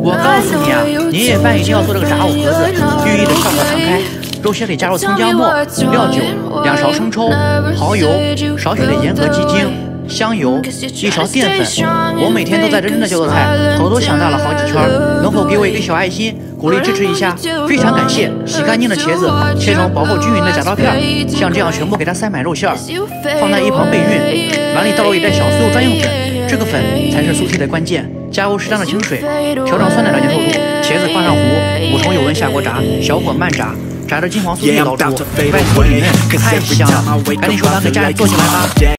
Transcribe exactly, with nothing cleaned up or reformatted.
我告诉你啊，年夜饭一定要做这个炸藕盒子，寓意的笑口常开。肉馅里加入葱姜末、料酒、两勺生抽、蚝油、少许的盐和鸡精、香油、一勺淀粉。我每天都在认真的做菜，头都想大了好几圈。能否给我一个小爱心，鼓励支持一下？非常感谢！洗干净的茄子切成薄厚均匀的夹刀片，像这样全部给它塞满肉馅儿，放在一旁备孕。碗里倒入一袋小酥油专用粉，这个粉才是酥皮的关键。加入适当的清水，调整酸奶的粘稠度。茄子放上糊，五成油温下锅炸，小火慢炸。 炸的金黄酥皮捞出，外酥里嫩，太不香了！赶紧收盘给家里做起来吧！